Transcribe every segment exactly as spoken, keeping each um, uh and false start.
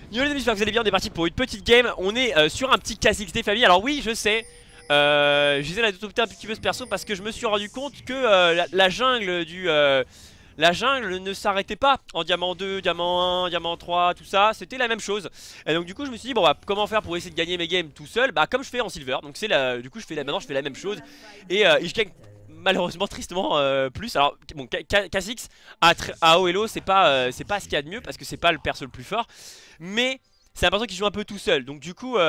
Yo les amis, j'espère que vous allez bien, on est parti pour une petite game. On est euh, sur un petit K S X D famille. Alors oui, je sais, euh, j'essaie d'adopter un petit peu ce perso parce que je me suis rendu compte que euh, la, la jungle du... Euh, la jungle ne s'arrêtait pas en diamant deux, diamant un, diamant trois, tout ça, c'était la même chose. Et donc du coup je me suis dit bon bah comment faire pour essayer de gagner mes games tout seul. Bah comme je fais en silver, donc c'est la... du coup je fais la... maintenant je fais la même chose. Et, euh, et je gagne malheureusement tristement euh, plus. Alors bon K S X à, à haut elo c'est pas, euh, c'est pas ce qu'il y a de mieux parce que c'est pas le perso le plus fort. Mais c'est un perso qui joue un peu tout seul. Donc du coup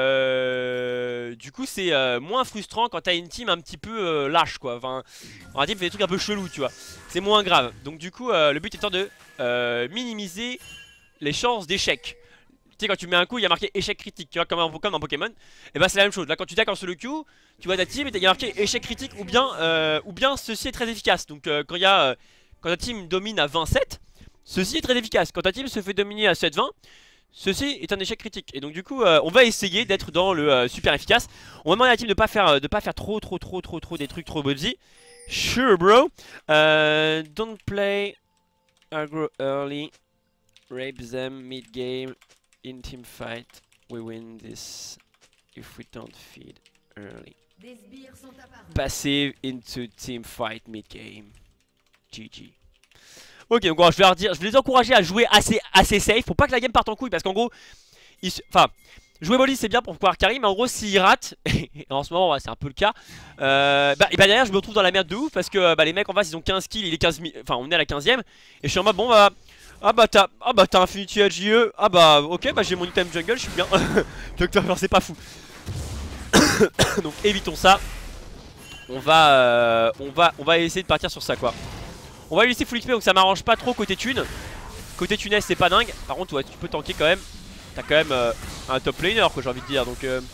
euh, du coup c'est euh, moins frustrant quand t'as une team un petit peu euh, lâche quoi. Enfin un team fait des trucs un peu chelous tu vois. C'est moins grave. Donc du coup euh, le but étant de euh, minimiser les chances d'échec. Tu sais quand tu mets un coup il y a marqué échec critique, tu vois, comme, un, comme dans Pokémon. Et bah c'est la même chose, là quand tu taques en solo queue, tu vois ta team et il y a marqué échec critique ou bien, euh, ou bien ceci est très efficace. Donc euh, quand, y a, euh, quand ta team domine à vingt sept, ceci est très efficace. Quand ta team se fait dominer à sept vingt, ceci est un échec critique. Et donc du coup euh, on va essayer d'être dans le euh, super efficace. On va demander à la team de pas faire, euh, de pas faire trop trop trop trop trop des trucs trop bubsy. Sure bro, uh, don't play aggro early, rape them mid game. In team fight, we win this if we don't feed early. Passive into team fight mid game. G G. Ok, donc je vais leur dire, je vais les encourager à jouer assez, assez safe pour pas que la game parte en couille parce qu'en gros, ils, enfin, jouer molly c'est bien pour pouvoir carry, mais en gros s'ils ratent, et en ce moment ouais, c'est un peu le cas, euh, bah, et bah derrière je me retrouve dans la merde de ouf parce que bah, les mecs en face ils ont quinze kills, il est quinze, enfin on est à la quinzième et je suis en mode bon bah. Ah bah t'as ah bah t'as Infinity H J E. Ah bah ok bah j'ai mon item jungle, je suis bien. Donc c'est pas fou. Donc évitons ça. On va euh, on va on va essayer de partir sur ça quoi. On va lui laisser full X P donc ça m'arrange pas trop côté thune. Côté thune c'est pas dingue. Par contre ouais, tu peux tanker quand même. T'as quand même euh, un top laner quoi j'ai envie de dire donc euh...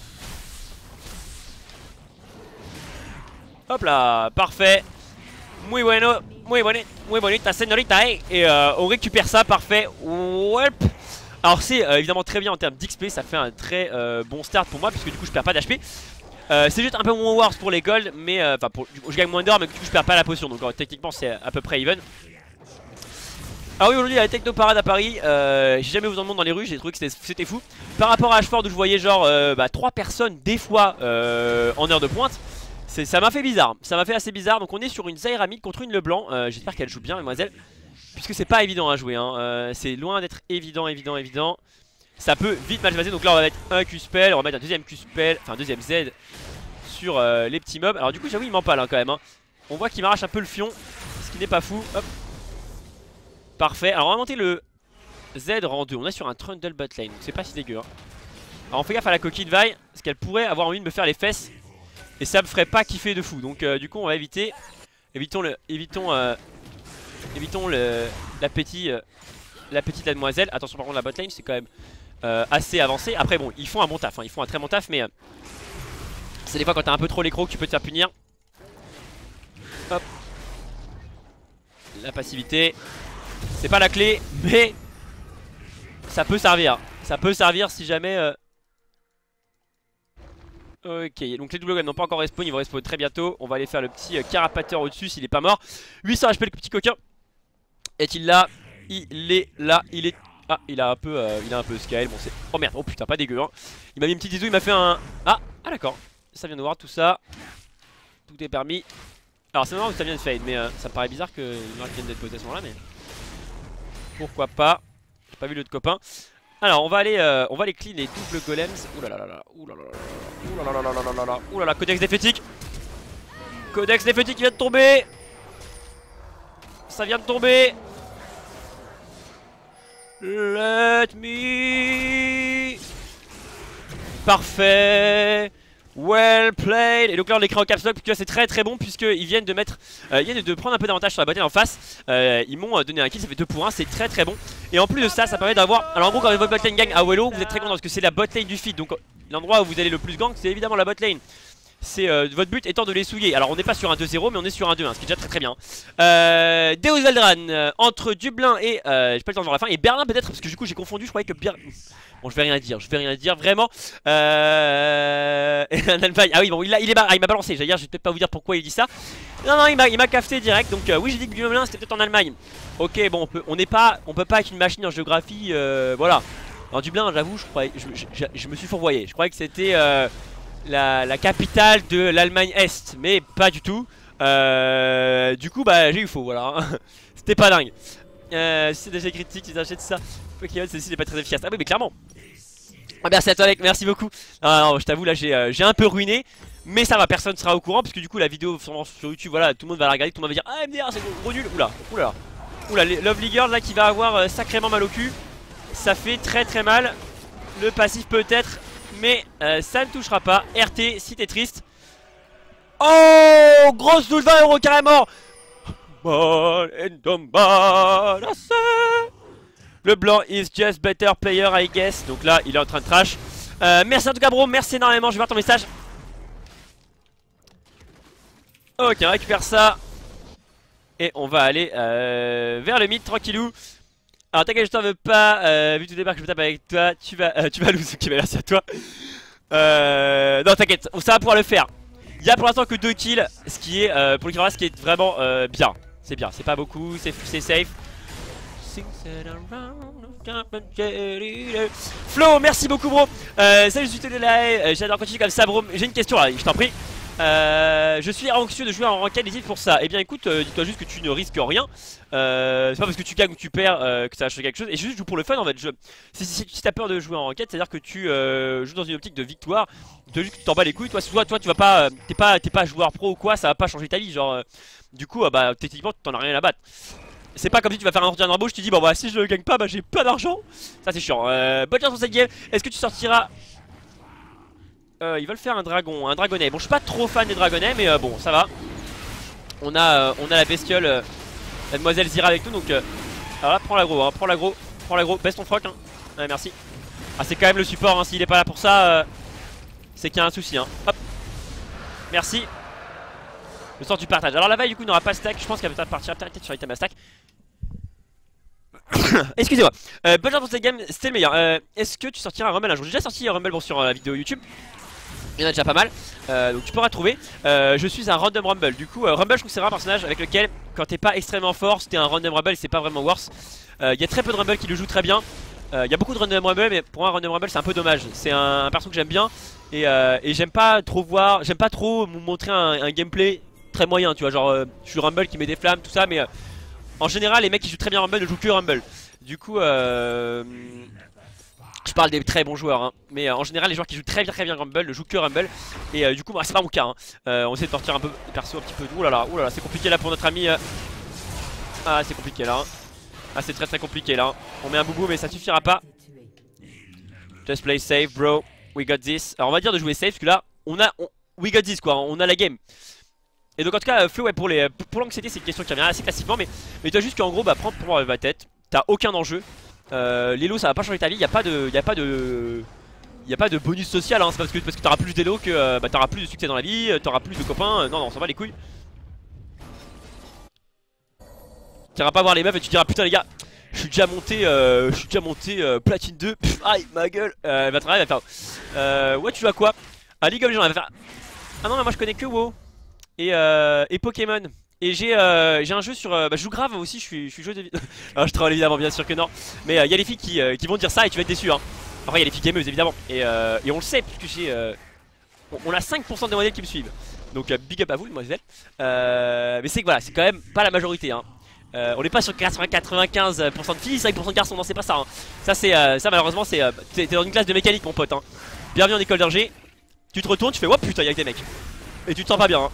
hop là, parfait. Muy bueno, muy bonito, muy bonita señorita, eh. Et euh, on récupère ça, parfait. Welp. Alors c'est euh, évidemment très bien en termes d'X P, ça fait un très euh, bon start pour moi puisque du coup je perds pas d'H P. euh, C'est juste un peu moins worse pour les gold, mais enfin euh, je gagne moins d'or mais du coup je perds pas la potion. Donc euh, techniquement c'est à peu près even. Alors oui aujourd'hui il y a la techno parade à Paris, euh, j'ai jamais vu autant de monde dans les rues, j'ai trouvé que c'était fou. Par rapport à Ashford où je voyais genre euh, bah, trois personnes des fois euh, en heure de pointe. Ça m'a fait bizarre, ça m'a fait assez bizarre. Donc on est sur une Zyra mid contre une Leblanc. euh, J'espère qu'elle joue bien mademoiselle, puisque c'est pas évident à jouer hein. euh, C'est loin d'être évident, évident, évident. Ça peut vite match passer. Donc là on va mettre un Q-spell, on va mettre un deuxième Q-spell, enfin un deuxième Z sur euh, les petits mobs. Alors du coup j'avoue il m'empale hein, quand même hein. On voit qu'il m'arrache un peu le fion, ce qui n'est pas fou. Hop. Parfait, alors on va monter le Z rang deux. On est sur un Trundle bot lane, donc c'est pas si dégueu hein. Alors on fait gaffe à la coquille de Vi, parce qu'elle pourrait avoir envie de me faire les fesses. Et ça me ferait pas kiffer de fou. Donc euh, du coup on va éviter. Évitons le. Évitons euh, Évitons le. L'appétit. Euh, L'appétit de la demoiselle. Attention par contre la botlane c'est quand même euh, assez avancé. Après bon ils font un bon taf hein. Ils font un très bon taf mais euh, c'est des fois quand t'as un peu trop l'écro que tu peux te faire punir. Hop. La passivité. C'est pas la clé mais ça peut servir. Ça peut servir si jamais euh, ok, donc les double guns n'ont pas encore respawn, ils vont respawn très bientôt. On va aller faire le petit euh, carapateur au-dessus s'il est pas mort. huit cents H P le petit coquin. Est-il là? Il est là, il est... Ah, il a un peu euh, il a un peu scale, bon c'est... Oh merde, oh putain, pas dégueu hein. Il m'a mis une petite isou, il m'a fait un... Ah, ah d'accord, ça vient de voir tout ça. Tout est permis. Alors c'est marrant où ça vient de fade, mais euh, ça me paraît bizarre que il vienne d'être posé à ce moment là, mais... Pourquoi pas. J'ai pas vu l'autre copain. Alors on va aller euh, on va aller clean les doubles golems. Ouh là là là là, ouh là là là, ouh là là là là là là, ouh là là, codex déphétique. Codex déphétique qui vient de tomber. Ça vient de tomber. Let me. Parfait. Well played. Et donc là on l'écrit en caps lock, tu vois c'est très très bon puisqu'ils viennent de mettre euh, ils viennent de prendre un peu d'avantage sur la botlane en face. euh, Ils m'ont donné un kill, ça fait deux pour un, c'est très très bon. Et en plus de ça, ça permet d'avoir... Alors en gros quand votre botlane gagne à Wello, vous êtes très content parce que c'est la botlane du feed. Donc l'endroit où vous allez le plus gank c'est évidemment la botlane. C'est euh, votre but étant de les souiller. Alors on n'est pas sur un deux zéro mais on est sur un deux un, ce qui est déjà très très bien. euh, Deus Eldran euh, entre Dublin et... Euh, j'ai pas le temps de voir la fin. Et Berlin peut-être parce que du coup j'ai confondu, je croyais que Berlin... Bon je vais rien dire, je vais rien dire vraiment. euh... Un Allemagne. Ah oui bon il, a, il est ah, il m'a balancé, j'allais dire, je vais peut-être pas vous dire pourquoi il dit ça. Non non il m'a cafeté direct. Donc euh, oui j'ai dit que Dublin c'était peut-être en Allemagne. Ok bon on peut, on n'est pas, on peut pas être une machine en géographie, euh, voilà. Alors Dublin, j'avoue, je croyais, je, je, je, je me suis fourvoyé. Je croyais que c'était euh, la, la capitale de l'Allemagne Est, mais pas du tout. Euh, du coup, bah j'ai eu faux, voilà. C'était pas dingue. Euh, si c'est déjà critique, ils achètent ça. Pokémon, celle-ci n'est pas très efficace. Ah oui, mais clairement. Ah, merci à toi, mec, merci beaucoup. Ah, non, je t'avoue, là j'ai euh, un peu ruiné. Mais ça va, personne sera au courant. Parce que du coup, la vidéo sur, sur YouTube, voilà, tout le monde va la regarder. Tout le monde va dire ah, M D R, c'est gros nul. Oula, oula. Oula, Lovely Girl là qui va avoir euh, sacrément mal au cul. Ça fait très très mal. Le passif peut-être, mais euh, ça ne touchera pas. R T, si t'es triste. Oh, grosse douze vingt euros carrément. Le blanc is just better player I guess. Donc là il est en train de trash. euh, Merci en tout cas bro, merci énormément. Je vais voir ton message. Ok, on récupère ça. Et on va aller euh, vers le mid tranquillou. Alors t'inquiète, je t'en veux pas, euh, vu tout départ que je me tape avec toi. Tu vas, euh, tu vas lose, ok, merci à toi. euh, Non t'inquiète, ça va pouvoir le faire. Il y a pour l'instant que deux kills, ce qui est euh, pour le ce qui est vraiment euh, bien. C'est bien, c'est pas beaucoup, c'est safe. Flo, merci beaucoup bro. euh, Salut, je suis Télélae, j'adore continuer comme ça bro. J'ai une question là, je t'en prie. Euh, je suis anxieux de jouer en ranked et pour ça. Eh bien écoute, euh, dis-toi juste que tu ne risques rien. euh, C'est pas parce que tu gagnes ou que tu perds euh, que ça va changer quelque chose. Et juste joue pour le fun en fait. Je... Si, si, si t'as peur de jouer en ranked, c'est à dire que tu euh, joues dans une optique de victoire. Tu juste que tu t'en bats les couilles. Toi, toi, toi tu vas pas, euh, t'es pas, t'es pas joueur pro ou quoi, ça va pas changer ta vie. Genre, euh, du coup, euh, bah techniquement, t'en as rien à battre. C'est pas comme si tu vas faire un entretien d'embauche, tu dis bon bah si je gagne pas, bah j'ai pas d'argent. Ça c'est chiant. euh, Bonne chance pour cette game. Est-ce que tu sortiras? Euh, ils veulent faire un dragon, un dragonnet. Bon, je suis pas trop fan des dragonnets, mais euh, bon, ça va. On a, euh, on a la bestiole, euh, Mademoiselle Zira avec nous, donc. Euh, alors là, prends l'aggro, hein, prends l'aggro, prends l'aggro, baisse ton froc. Hein. Ouais, merci. Ah, c'est quand même le support, hein, s'il est pas là pour ça, euh, c'est qu'il y a un souci. Hein. Hop. Merci. Le sort du partage. Alors la vaille, du coup, n'aura pas stack. Je pense qu'elle va partir peut-être sur l'item à stack. Excusez-moi. Euh, bonne chance pour cette game, c'était le meilleur. Euh, Est-ce que tu sortiras un Rumble un jour? J'ai déjà sorti un Rumble bon, sur euh, la vidéo YouTube. Il y en a déjà pas mal, euh, donc tu pourras trouver. euh, Je suis un random rumble. Du coup euh, Rumble, je trouve que c'est un personnage avec lequel quand t'es pas extrêmement fort, c'était un random rumble et c'est pas vraiment worse. Il euh, y a très peu de rumble qui le jouent très bien. Il euh, y a beaucoup de random rumble, mais pour un random rumble c'est un peu dommage. C'est un, un perso que j'aime bien. Et, euh, et j'aime pas trop voir, j'aime pas trop me montrer un, un gameplay très moyen. Tu vois, genre euh, je suis rumble qui met des flammes, tout ça. Mais euh, en général les mecs qui jouent très bien rumble ne jouent que rumble. Du coup euh, je parle des très bons joueurs, hein. Mais euh, en général les joueurs qui jouent très bien très bien Rumble ne jouent que Rumble. Et euh, du coup bah, c'est pas mon cas, hein. euh, On essaie de sortir un peu des persos un petit peu. Ouh là là, ouh là là, c'est compliqué là pour notre ami. euh... Ah c'est compliqué là, hein. Ah c'est très très compliqué là, hein. On met un boubou mais ça suffira pas. Just play safe bro, we got this. Alors on va dire de jouer safe parce que là on a on... we got this quoi, on a la game. Et donc en tout cas Flo, ouais, pour les pour l'anxiété c'est une question qui revient assez classiquement. Mais, mais toi juste qu'en gros bah prends pour ma tête. T'as aucun enjeu. Euh, L'élo ça va pas changer ta vie, y a pas de, y a pas de, y a pas de bonus social, hein. C'est parce que parce que t'auras plus d'élo que euh, bah, t'auras plus de succès dans la vie, t'auras plus de copains. euh, non non, ça va les couilles. T'iras pas voir les meufs et tu diras putain les gars, je suis déjà monté, euh, je suis déjà monté euh, platine deux. Pff, aïe ma gueule. euh, Elle va travailler, elle va faire. Euh, ouais tu vas quoi? À League of Legends elle va faire. Ah non mais moi je connais que WoW et, euh, et Pokémon. Et j'ai euh, j'ai un jeu sur... Euh, bah je joue grave aussi, je suis, je suis jeu de... Alors je troll évidemment, bien sûr que non. Mais il euh, y a les filles qui, euh, qui vont dire ça et tu vas être déçu, hein. Après il y a les filles gameuses évidemment. Et, euh, et on le sait puisque j'ai... Euh, on, on a cinq pour cent des modèles qui me suivent. Donc euh, big up à vous les demoiselles. euh, Mais c'est que voilà, c'est quand même pas la majorité, hein. euh, On n'est pas sur quatre-vingt-quinze pour cent de filles, cinq pour cent de garçons, non c'est pas ça, hein. Ça c'est euh, ça malheureusement c'est... Euh, T'es dans une classe de mécanique mon pote, hein. Bienvenue en école d'ingé. Tu te retournes, tu fais oh putain y'a que des mecs. Et tu te sens pas bien, hein.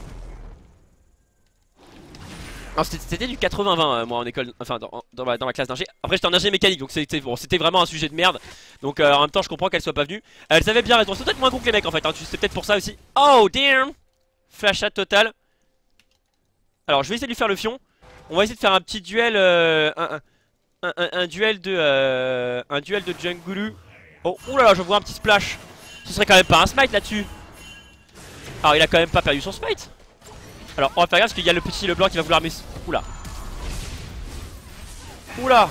C'était du quatre-vingts vingt euh, moi en école, enfin dans, dans, ma, dans ma classe d'ingé. Après j'étais en ingé mécanique donc c'était bon, c'était vraiment un sujet de merde. Donc euh, en même temps je comprends qu'elle soit pas venue. Elle savait bien raison, c'est peut-être moins con que les mecs en fait, hein. C'est peut-être pour ça aussi. Oh damn. Flash shot total. Alors je vais essayer de lui faire le fion. On va essayer de faire un petit duel euh, un, un, un, un duel de euh, un duel de Jungulu. Oh oulala, je vois un petit splash. Ce serait quand même pas un smite là-dessus. Alors il a quand même pas perdu son smite. Alors on va faire gaffe parce qu'il y a le petit le blanc qui va vouloir mes... Oula. Oula.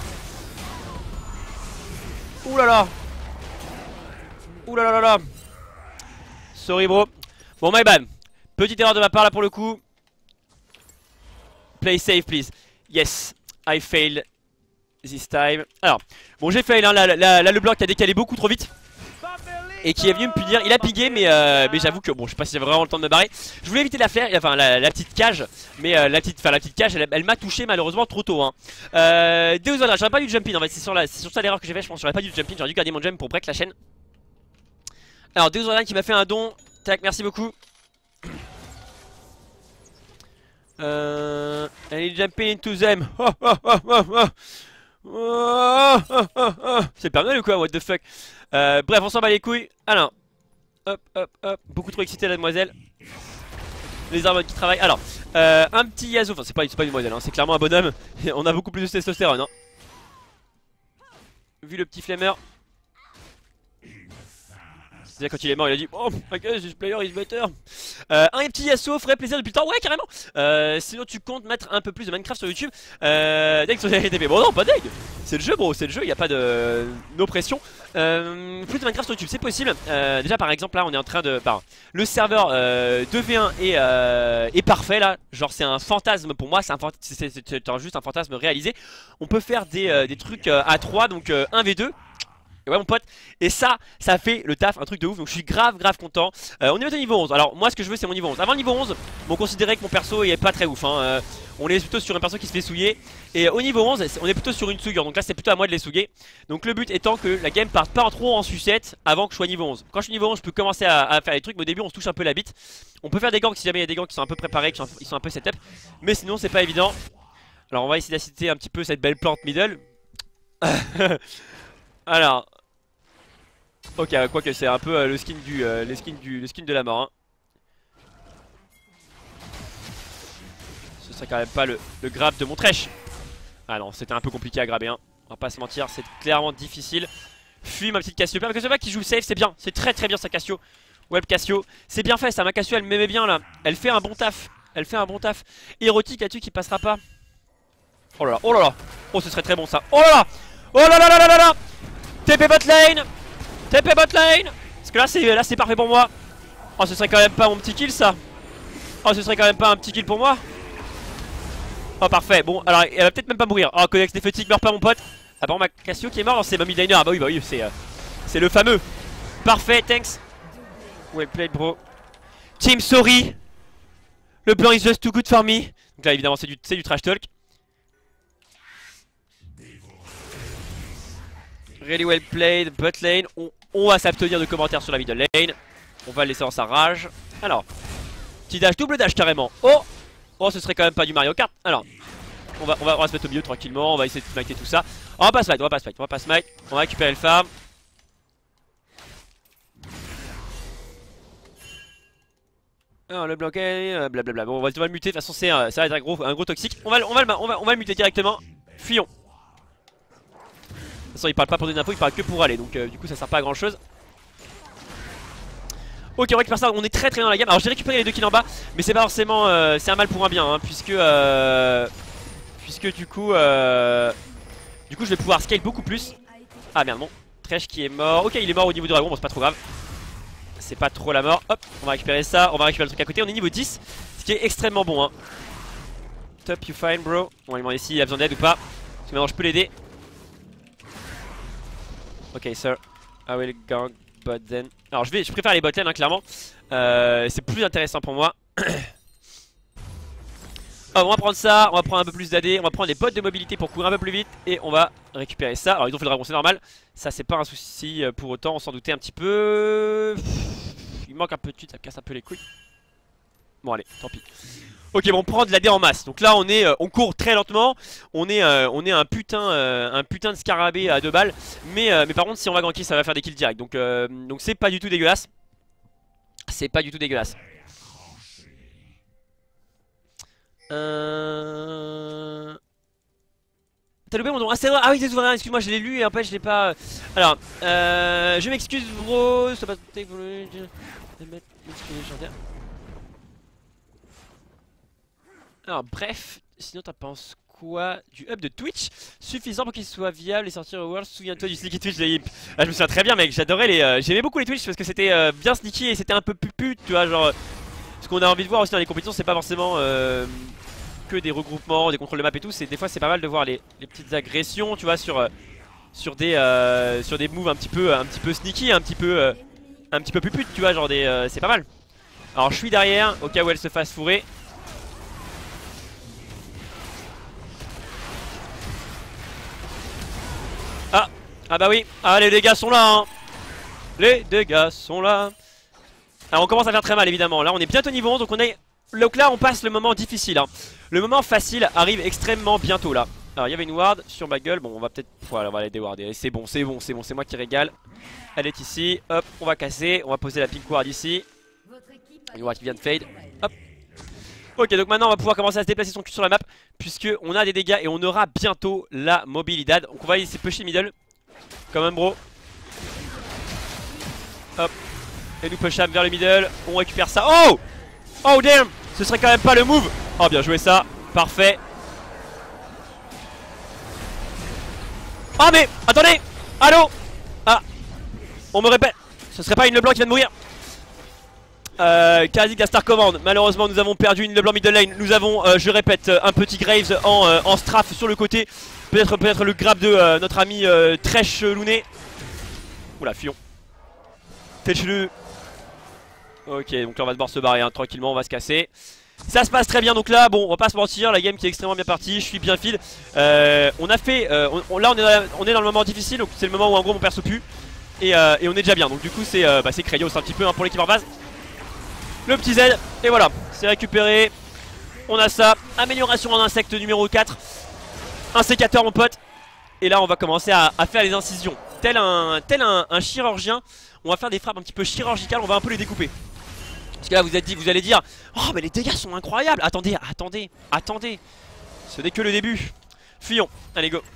Oulala. Oulala là. Sorry bro. Bon my bad. Petite erreur de ma part là pour le coup. Play safe please. Yes, I failed this time. Alors, bon j'ai fail hein, là, là, là, là le bloc a décalé beaucoup trop vite. Et qui est venu me punir, il a pigué mais, euh, mais j'avoue que bon je sais pas si j'avais vraiment le temps de me barrer. Je voulais éviter la flare, enfin la, la petite cage. Mais euh, la petite, enfin la petite cage elle, elle m'a touché malheureusement trop tôt hein. euh, Deus Ex, j'aurais pas dû jump in en fait, c'est sur, sur ça l'erreur que j'ai fait, je pense. J'aurais pas dû jump in, j'aurais dû garder mon jump pour break la chaîne. Alors Deus Ex qui m'a fait un don, tac merci beaucoup. Euh, allez jumping into them. Oh, oh, oh, oh, oh. Oh, oh, oh, oh. C'est pas mal ou quoi, what the fuck. euh, Bref on s'en bat les couilles. Alors hop hop hop. Beaucoup trop excité la demoiselle. Les armes qui travaillent. Alors euh, un petit Yasuo. Enfin c'est pas, pas une demoiselle hein. C'est clairement un bonhomme. On a beaucoup plus de testostérone hein. Vu le petit flemmeur. C'est-à-dire quand il est mort il a dit oh I guess this player is better. euh, Un petit Yasuo ferait plaisir depuis le temps. Ouais carrément. euh, Sinon tu comptes mettre un peu plus de Minecraft sur YouTube. euh, Dès que sur les R T P. Bon non pas deg. C'est le jeu bro, c'est le jeu, il n'y a pas de no pression. euh, Plus de Minecraft sur YouTube, c'est possible. euh, Déjà par exemple là on est en train de... Bah, le serveur euh, deux v un est, euh, est parfait là. Genre c'est un fantasme pour moi, c'est juste un fantasme réalisé. On peut faire des, euh, des trucs euh, à trois, donc euh, un v deux. Ouais mon pote, et ça, ça fait le taf, un truc de ouf, donc je suis grave grave content. euh, On est au niveau onze, alors moi ce que je veux c'est mon niveau onze. Avant le niveau onze, on considérait que mon perso il est pas très ouf hein. euh, On est plutôt sur un perso qui se fait souiller. Et au niveau onze, on est plutôt sur une souillure, donc là c'est plutôt à moi de les souiller. Donc le but étant que la game parte pas en trop en sucette avant que je sois niveau onze. Quand je suis niveau onze je peux commencer à, à faire des trucs, mais au début on se touche un peu la bite. On peut faire des ganks si jamais il y a des ganks qui sont un peu préparés, qui sont, ils sont un peu setup. Mais sinon c'est pas évident. Alors on va essayer d'assister un petit peu cette belle plante middle. Alors ok, quoique c'est un peu euh, le skin du, euh, le skin du, le skin de la mort. Hein. Ce serait quand même pas le, le grab de mon trèche. Ah non, c'était un peu compliqué à grabber. Hein. On va pas se mentir, c'est clairement difficile. Fuis ma petite Cassio. Parce que ce mec qui joue safe, c'est bien, c'est très très bien sa Cassio. Web Cassio, c'est bien fait ça. Ma Cassio, elle m'aimait bien là. Elle fait un bon taf. Elle fait un bon taf. Érotique là-dessus qui passera pas. Oh là là, oh là là. Oh, ce serait très bon ça. Oh là là. Oh là là là là là là. T P bot lane. T P bot lane. Parce que là c'est là c'est parfait pour moi. Oh ce serait quand même pas mon petit kill ça. Oh ce serait quand même pas un petit kill pour moi. Oh parfait. Bon alors elle va peut-être même pas mourir. Oh Codex Néphétique meurt pas mon pote. Ah bon ma Cassio qui est mort c'est ma mid laner. Ah bah oui bah oui c'est euh, c'est le fameux. Parfait thanks. Well played bro. Team sorry. Le plan is just too good for me. Donc là évidemment c'est du, du trash talk. Really well played, bot lane. On, on va s'abstenir de commentaires sur la middle lane. On va le laisser dans sa rage. Alors, petit dash, double dash carrément. Oh, oh, ce serait quand même pas du Mario Kart. Alors, on va, on va, on va se mettre au milieu tranquillement. On va essayer de smiter tout ça. On va pas smite, on va pas smite, on va pas smite. On va récupérer le farm. Alors, le bloqué, blablabla. Bon, on va, on va le muter. De toute façon, c'est ça va être un gros, un gros toxique. On va, on va, le, on va, on va le muter directement. Fuyons. De toute façon il parle pas pour des infos, il parle que pour aller. Donc euh, du coup ça sert pas à grand chose. Ok on récupère ça, on est très très bien dans la gamme. Alors j'ai récupéré les deux kills en bas. Mais c'est pas forcément, euh, c'est un mal pour un bien hein, Puisque euh, Puisque du coup euh, Du coup je vais pouvoir scale beaucoup plus. Ah merde bon, Thresh qui est mort. Ok il est mort au niveau du dragon, bon c'est pas trop grave. C'est pas trop la mort, hop on va récupérer ça. On va récupérer le truc à côté, on est niveau dix. Ce qui est extrêmement bon hein. Top you fine bro. On va lui demander s'il a besoin d'aide ou pas. Parce que maintenant je peux l'aider. Ok sir, I will gank bot then. Alors je vais, je préfère les bot lane hein, clairement. euh, C'est plus intéressant pour moi. Oh, on va prendre ça, on va prendre un peu plus d'A D. On va prendre des bottes de mobilité pour courir un peu plus vite. Et on va récupérer ça. Alors ils ont fait le dragon c'est normal. Ça c'est pas un souci pour autant, on s'en doutait un petit peu. Il manque un peu de suite, ça me casse un peu les couilles. Bon allez, tant pis. Ok bon on prend de l'A D en masse. Donc là on est, euh, on court très lentement. On est, euh, on est un putain, euh, un putain de scarabée à deux balles. Mais, euh, mais par contre si on va ganker ça va faire des kills direct. Donc euh, donc c'est pas du tout dégueulasse. C'est pas du tout dégueulasse. Euh... T'as loupé mon nom. Ah c'est vrai. Ah oui c'est souverain. Excuse-moi je l'ai lu et en fait je l'ai pas. Alors euh, je m'excuse bro. C'est pas... Alors bref, sinon t'en penses quoi du hub de Twitch? Suffisant pour qu'il soit viable et sortir au World. Souviens-toi du sneaky Twitch de ah, je me souviens très bien mec, j'adorais les... Euh, j'aimais beaucoup les Twitch parce que c'était euh, bien sneaky et c'était un peu pupu tu vois genre... Ce qu'on a envie de voir aussi dans les compétitions c'est pas forcément... Euh, que des regroupements, des contrôles de map et tout. Des fois c'est pas mal de voir les, les petites agressions, tu vois, sur, euh, sur, des, euh, sur des moves un petit peu, un petit peu sneaky, un petit peu, euh, un petit peu pupute, tu vois, genre des, euh, c'est pas mal. Alors je suis derrière, au cas où elle se fasse fourrer. Ah, ah bah oui, ah les dégâts sont là, hein. Les dégâts sont là. Alors on commence à faire très mal évidemment. Là on est bientôt niveau onze, donc on est... Donc là on passe le moment difficile, hein. Le moment facile arrive extrêmement bientôt là. Alors il y avait une ward sur ma gueule. Bon on va peut-être... Voilà, on va aller déwarder. C'est bon, c'est bon, c'est bon, c'est moi qui régale. Elle est ici, hop, on va casser. On va poser la pink ward ici. Une ward qui vient de fade. Hop. Ok, donc maintenant on va pouvoir commencer à se déplacer son cul sur la map, puisque on a des dégâts et on aura bientôt la mobilidad. Donc on va essayer de pusher middle. Quand même bro. Hop. Et nous push vers le middle. On récupère ça. Oh! Oh damn! Ce serait quand même pas le move. Oh bien joué ça. Parfait. Oh mais attendez. Allô. Ah. On me répète. Ce serait pas une LeBlanc qui vient de mourir. Euh, Kha'Zix la Star Command. Malheureusement nous avons perdu une LeBlanc middle lane. Nous avons euh, je répète un petit Graves en, euh, en strafe sur le côté. Peut-être peut-être le grab de euh, notre ami euh, Tresh Lounet. Oula fuyons. Faites-le. Ok, donc là on va devoir se barrer hein, tranquillement, on va se casser. Ça se passe très bien, donc là, bon, on va pas se mentir, la game qui est extrêmement bien partie, je suis bien feed. Euh, on a fait, euh, on, on, là on est, dans la, on est dans le moment difficile, donc c'est le moment où en gros mon perso pue. Et, euh, et on est déjà bien, donc du coup c'est euh, bah, Krayos un petit peu hein, pour l'équipe en base. Le petit Z, et voilà, c'est récupéré. On a ça, amélioration en insecte numéro quatre. Un sécateur mon pote. Et là on va commencer à, à faire les incisions. Tel un, tel un, un chirurgien. On va faire des frappes un petit peu chirurgicales, on va un peu les découper. Parce que là vous êtes dit, vous allez dire, oh mais les dégâts sont incroyables. Attendez, attendez, attendez. Ce n'est que le début. Fuyons, allez go.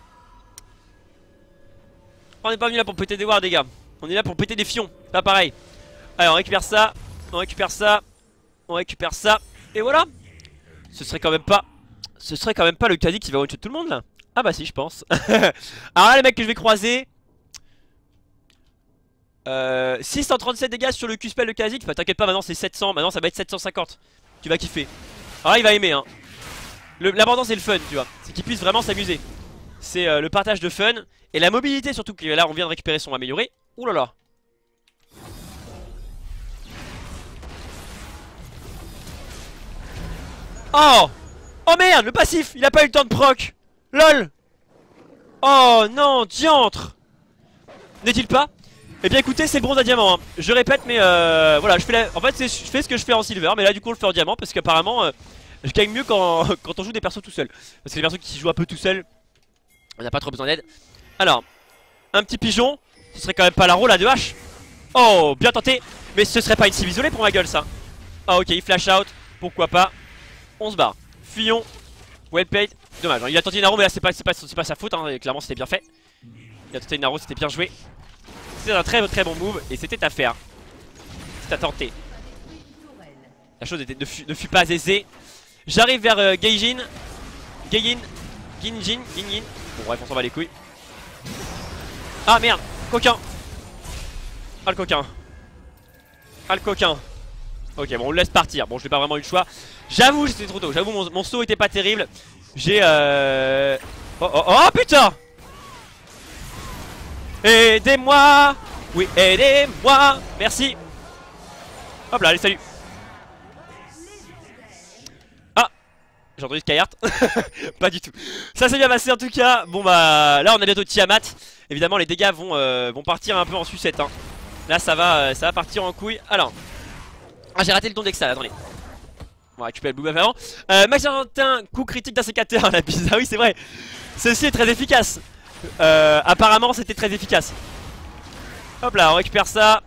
On n'est pas venu là pour péter des wards les gars. On est là pour péter des fions, pas pareil. Allez on récupère ça, on récupère ça, on récupère ça. Et voilà. Ce serait quand même pas, ce serait quand même pas le Kha'Zix qui va one-shot tout le monde là. Ah bah si je pense. Alors là les mecs que je vais croiser, Euh, six cent trente-sept dégâts sur le Q-spell de Kha'Zix. Enfin t'inquiète pas, maintenant c'est sept cents, maintenant ça va être sept cent cinquante. Tu vas kiffer. Alors là il va aimer hein. L'important c'est le fun tu vois. C'est qu'il puisse vraiment s'amuser. C'est euh, le partage de fun. Et la mobilité surtout que là on vient de récupérer son amélioré. Ouh là là. Oh. Oh merde le passif. Il a pas eu le temps de proc. Lol. Oh non diantre. N'est-il pas? Eh bien écoutez c'est le bronze à diamant hein. Je répète mais euh, voilà je fais la... En fait je fais ce que je fais en silver. Mais là du coup on le fait en diamant parce qu'apparemment euh, je gagne mieux quand... quand on joue des persos tout seul. Parce que les persos qui jouent un peu tout seul, on n'a pas trop besoin d'aide. Alors un petit pigeon. Ce serait quand même pas la rôle à deux H. Oh bien tenté. Mais ce serait pas une cible isolée pour ma gueule ça. Ah ok il flash out. Pourquoi pas. On se barre. Fuyons. Well played. Dommage hein. Il a tenté une arrow mais là c'est pas, pas, pas sa faute hein. Et clairement c'était bien fait. Il a tenté une arrow, c'était bien joué. C'était un très très bon move et c'était à faire. C'était à tenter. La chose était, ne, fut, ne fut pas aisée. J'arrive vers euh, Gaijin. Gaijin. Ginjin. Ginjin. Bon bref on s'en va les couilles. Ah merde. Coquin. Ah le coquin. Ah le coquin. Ok bon on le laisse partir. Bon je n'ai pas vraiment eu le choix. J'avoue j'étais trop tôt. J'avoue mon, mon saut était pas terrible. J'ai euh... Oh oh oh putain. Aidez-moi. Oui aidez-moi. Merci. Hop là allez salut. Ah j'ai entendu Skyheart. Pas du tout. Ça s'est bien passé en tout cas. Bon bah là on a bientôt Tiamat. Évidemment les dégâts vont, euh, vont partir un peu en sucette hein. Là ça va, euh, ça va partir en couille. Alors ah j'ai raté le don d'Exal, attendez. On va récupérer le blue buff avant. euh, Max Argentin, coup critique d'un sécateur. La piste, ah oui c'est vrai. Ceci est très efficace. Euh, apparemment c'était très efficace. Hop là on récupère ça.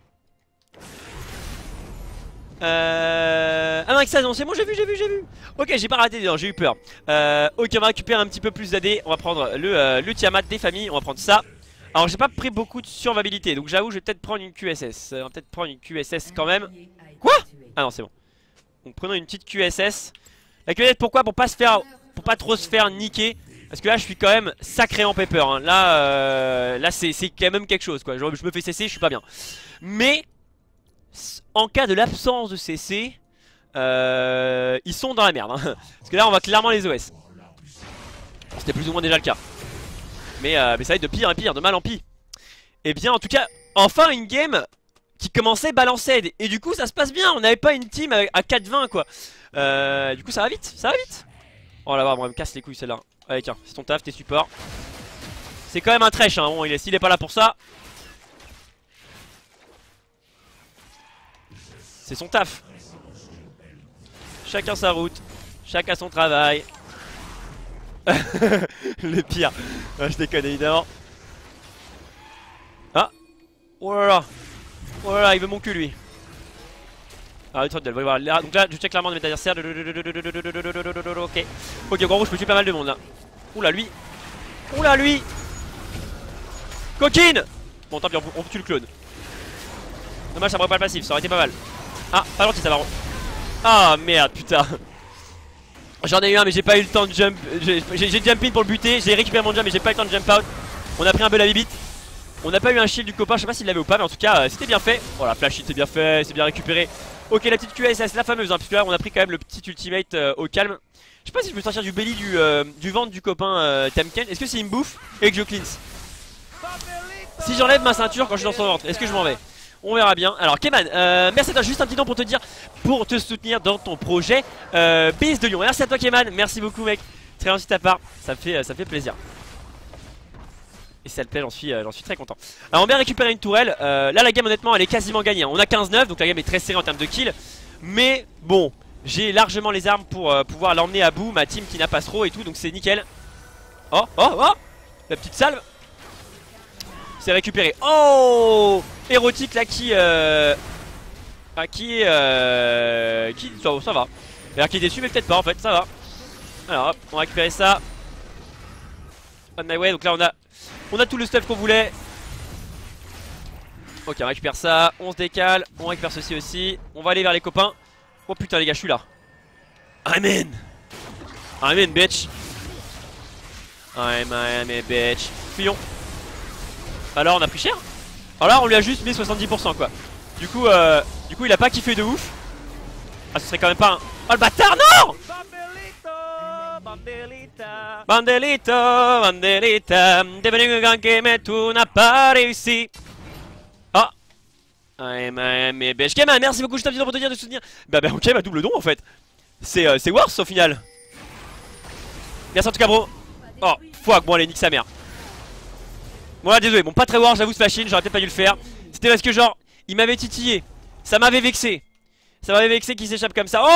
Euh... Ah non ça non c'est bon j'ai vu j'ai vu j'ai vu. Ok j'ai pas raté j'ai eu peur. euh, Ok on va récupérer un petit peu plus d'A D. On va prendre le, euh, le Tiamat des familles. On va prendre ça. Alors j'ai pas pris beaucoup de survivabilité. Donc j'avoue je vais peut-être prendre une Q S S. On va peut-être prendre une Q S S quand même. Quoi? Ah non c'est bon. Donc prenons une petite Q S S. La Q S S pourquoi? Pour pas se faire, pour pas trop se faire niquer. Parce que là je suis quand même sacré en paper hein. Là, euh, là c'est quand même quelque chose quoi. Je, je me fais C C, je suis pas bien. Mais en cas de l'absence de C C, euh, ils sont dans la merde hein. Parce que là on va clairement les O S. C'était plus ou moins déjà le cas. Mais, euh, mais ça va être de pire en pire, de mal en pire. Et bien en tout cas, enfin une game qui commençait balancée. Et du coup ça se passe bien, on n'avait pas une team à quatre vingt quoi. euh, Du coup ça va vite, ça va vite. Oh là bas, bon, elle me casse les couilles celle-là. Allez tiens, c'est ton taf, t'es support. C'est quand même un trèche hein, bon, il est, s'il est pas là pour ça. C'est son taf. Chacun sa route, chacun son travail. Le pire. Ah, je déconne évidemment. Ah. Oh là là. Oh là là, il veut mon cul lui. Ah, il va voir. Donc là, je check l'armement de mes adversaires. Ok. Ok, gros, je peux tuer pas mal de monde là. Oula, lui. Oula, lui. Coquine. Bon, tant pis, on tue le clone. Dommage, ça me pas le passif, ça aurait été pas mal. Ah, pas gentil, ça va. Ah, merde, putain. J'en ai eu un, mais j'ai pas eu le temps de jump. J'ai jump in pour le buter. J'ai récupéré mon jump, mais j'ai pas eu le temps de jump out. On a pris un peu la bibite. On n'a pas eu un shield du copain, je sais pas s'il l'avait ou pas, mais en tout cas, euh, c'était bien fait. Voilà, flash hit, c'est bien fait, c'est bien récupéré. Ok, la petite Q S, c'est la fameuse, hein, puisque là, on a pris quand même le petit ultimate euh, au calme. Je sais pas si je peux sortir du belly du, euh, du ventre du copain euh, Tamken. Est-ce que c'est une bouffe et que je cleanse? Si j'enlève ma ceinture quand je suis dans son ventre, est-ce que je m'en vais? On verra bien. Alors Keman, euh, merci à toi, juste un petit nom pour te dire, pour te soutenir dans ton projet euh, B S de Lyon. Merci à toi Keman, merci beaucoup mec. Très gentil de ta part, ça me fait, ça me fait plaisir. Et si ça te plaît, j'en suis, euh, j'en suis très content. Alors on vient récupérer une tourelle, euh, là la game honnêtement elle est quasiment gagnée. On a quinze neuf, donc la game est très serrée en termes de kills. Mais bon, j'ai largement les armes pour euh, pouvoir l'emmener à bout, ma team qui n'a pas trop et tout, donc c'est nickel. Oh, oh, oh, la petite salve. C'est récupéré. Oh, érotique là qui euh... ah, qui euh... qui ça, ça va. Alors qui est déçu mais peut-être pas en fait, ça va. Alors hop, on va récupérer ça. On my way, donc là on a on a tout le stuff qu'on voulait. Ok, on récupère ça, on se décale, on récupère ceci aussi. On va aller vers les copains. Oh putain les gars, je suis là. I'm in. I'm in bitch. I'm I'm a bitch. Fuyons. Alors on a pris cher. Alors là on lui a juste mis soixante-dix pour cent quoi. Du coup euh, du coup il a pas kiffé de ouf. Ah ce serait quand même pas un... Oh le bâtard non. Bandelita Bandelita Bandelita devenu ganké mais tout n'a pas réussi. Ah I'm I'm a bitch. Keman merci beaucoup, je t'invite pour te dire de soutenir. Bah bah ok ma double don en fait. C'est euh, c'est worse au final. Merci en tout cas bro. Oh fuck, bon allez nique sa mère. Bon là désolé, bon pas très war, j'avoue ce machine, j'aurais peut-être pas dû le faire. C'était parce que genre, il m'avait titillé. Ça m'avait vexé. Ça m'avait vexé qu'il s'échappe comme ça. Oh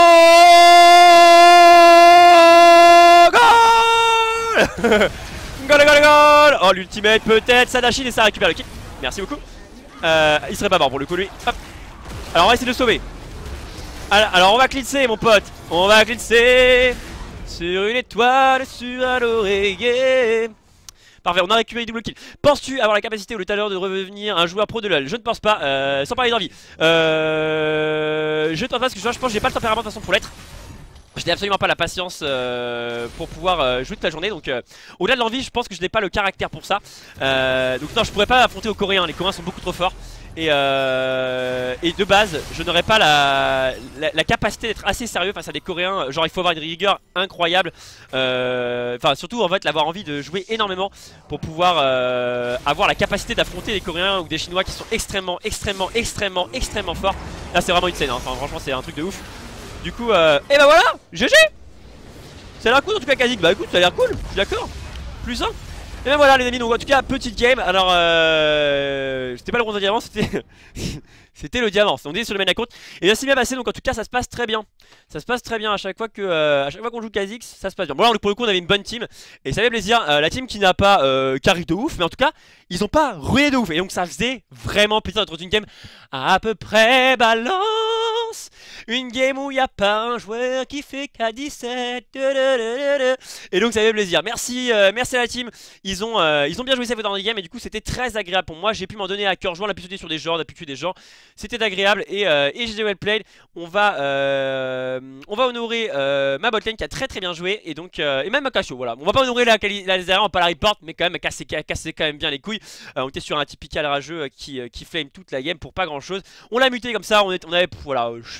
goal. Goal goal goal. Oh l'ultimate peut-être, ça Sadashin et ça récupère le kill. Merci beaucoup. euh, Il serait pas mort pour le coup lui. Hop. Alors on va essayer de le sauver. Alors on va clincer mon pote. On va clincer sur une étoile sur un oreiller. Parfait, on a récupéré double kill. Penses-tu avoir la capacité ou le talent de revenir un joueur pro de LoL? Je ne pense pas, euh, sans parler d'envie. Euh, je ne pense pas parce que je pense que j'ai pas le tempérament de toute façon pour l'être. Je n'ai absolument pas la patience euh, pour pouvoir euh, jouer toute la journée. Donc euh, au-delà de l'envie, je pense que je n'ai pas le caractère pour ça. euh, Donc non, je pourrais pas affronter aux Coréens. Les Coréens sont beaucoup trop forts. Et, euh, et de base, je n'aurais pas la, la, la capacité d'être assez sérieux face à des Coréens. Genre il faut avoir une rigueur incroyable. euh, Enfin surtout en fait l'avoir envie de jouer énormément pour pouvoir euh, avoir la capacité d'affronter des Coréens ou des Chinois qui sont extrêmement, extrêmement, extrêmement, extrêmement forts. Là c'est vraiment une scène hein. Enfin franchement c'est un truc de ouf. Du coup euh, et bah voilà, G G. Ça a l'air cool en tout cas Kazik. Bah écoute ça a l'air cool, je suis d'accord. Plus un. Et ben voilà les amis, donc en tout cas petite game. Alors euh, c'était pas le rond de diamant, c'était c'était le diamant. On est sur le main account. Et bien c'est bien passé, donc en tout cas ça se passe très bien. Ça se passe très bien à chaque fois que euh, à chaque fois qu'on joue Kha'Zix, ça se passe bien. Bon là pour le coup on avait une bonne team et ça fait plaisir. euh, La team qui n'a pas euh, carry de ouf, mais en tout cas ils ont pas ruiné de ouf. Et donc ça faisait vraiment plaisir d'être dans une game à peu près balance. Une game où il n'y a pas un joueur qui fait qu'à dix-sept. Et donc ça fait plaisir. Merci, euh, merci à la team. Ils ont, euh, ils ont bien joué ça dans les games et du coup c'était très agréable pour moi. J'ai pu m'en donner à cœur joie. On a pu sauter sur des gens, on a pu tuer des gens. C'était agréable et, euh, et j'ai well played. On va, euh, on va honorer euh, ma botlane qui a très très bien joué et donc euh, et même Akacio. Voilà. On va pas honorer la la Zera, on va pas la report, mais quand même casser, casser quand même bien les couilles. Euh, on était sur un typical rageux qui, qui flame toute la game pour pas grand chose. On l'a muté comme ça. On, est, on avait pff, voilà euh, chute.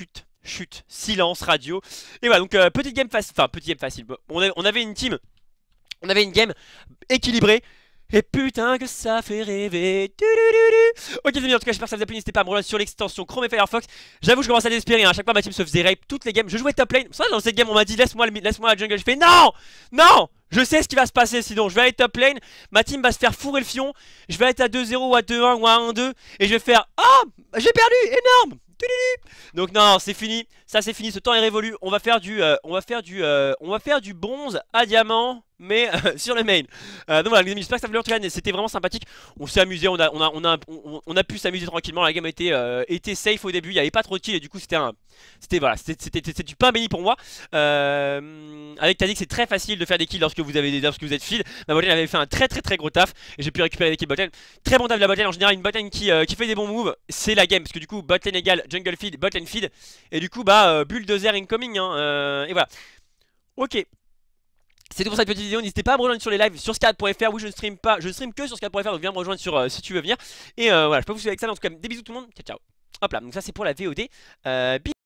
chute, silence radio. Et voilà, donc euh, petite game facile, enfin petite game facile. On avait, on avait une team, on avait une game équilibrée. Et putain que ça fait rêver. Ok les amis, en tout cas j'espère que ça vous a plu. N'hésitez pas à me rejoindre sur l'extension Chrome et Firefox. J'avoue je commence à désespérer, hein. À chaque fois ma team se faisait rape toutes les games. Je jouais top lane, ça dans cette game on m'a dit laisse-moi laisse la jungle. Je fais non, non, je sais ce qui va se passer sinon. Je vais aller top lane, ma team va se faire fourrer le fion. Je vais être à deux zéro ou à deux un ou à un deux. Et je vais faire oh j'ai perdu, énorme. Donc non, c'est fini, ça c'est fini, ce temps est révolu. On va faire du, euh, on va faire du, euh, on va faire du bronze à diamant, mais euh, sur le main. Euh, donc voilà, les amis, j'espère que ça vous a plu. C'était vraiment sympathique. On s'est amusé, on a, on a, on a, on, on a pu s'amuser tranquillement. La game était, euh, était safe au début, il n'y avait pas trop de kills et du coup c'était un, c'était voilà, c'était du pain béni pour moi. Euh, avec Tadix, c'est très facile de faire des kills lorsque vous avez, lorsque vous êtes feed. Ma botlane avait fait un très très très gros taf et j'ai pu récupérer l'équipe botlane. Très bon taf de la botlane en général, une botlane qui, euh, qui fait des bons moves, c'est la game parce que du coup botlane égale jungle feed, botlane feed et du coup bah euh, bulldozer incoming hein, euh, et voilà. Ok. C'est tout pour cette petite vidéo, n'hésitez pas à me rejoindre sur les lives sur scad point F R. Oui je ne stream pas, je stream que sur scad point F R, donc viens me rejoindre sur, euh, si tu veux venir. Et euh, voilà, je peux vous suivre avec ça, mais en tout cas des bisous tout le monde, ciao ciao. Hop là, donc ça c'est pour la V O D. euh,